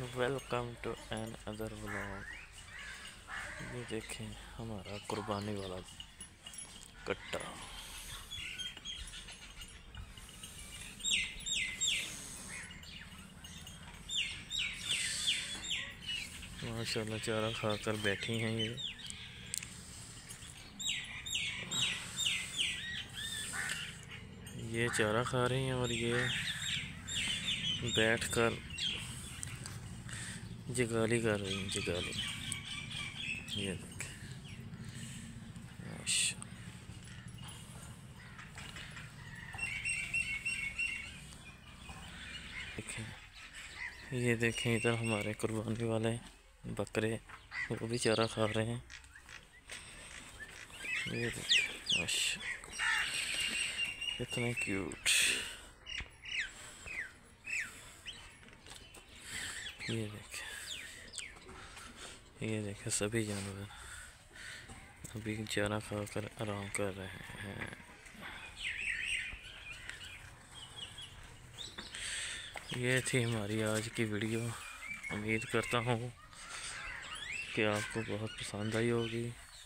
Welcome to another vlog. ये देखें हमारा कुर्बानी वाला कट्टा। माशाल्लाह चारा खाकर बैठी हैं ये चारा खा रही हैं और ये बैठकर जगाली कर रही हैं। जगाली ये देखें ये देखें इधर हमारे कुर्बानी वाले बकरे वो भी चारा खा रहे हैं। ये देखें माशाल्लाह कितने क्यूट। ये देखें सभी जानवर अभी चारा खाकर आराम कर रहे हैं। ये थी हमारी आज की वीडियो। उम्मीद करता हूँ कि आपको बहुत पसंद आई होगी।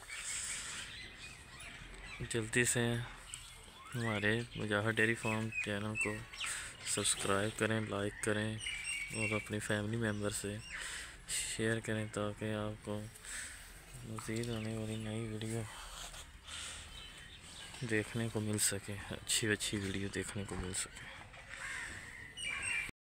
जल्दी से हमारे मुजाहिद डेयरी फार्म चैनल को सब्सक्राइब करें, लाइक करें और अपनी फैमिली मेम्बर से शेयर करें ताकि आपको मज़ीद आने वाली नई वीडियो देखने को मिल सके, अच्छी वीडियो देखने को मिल सके।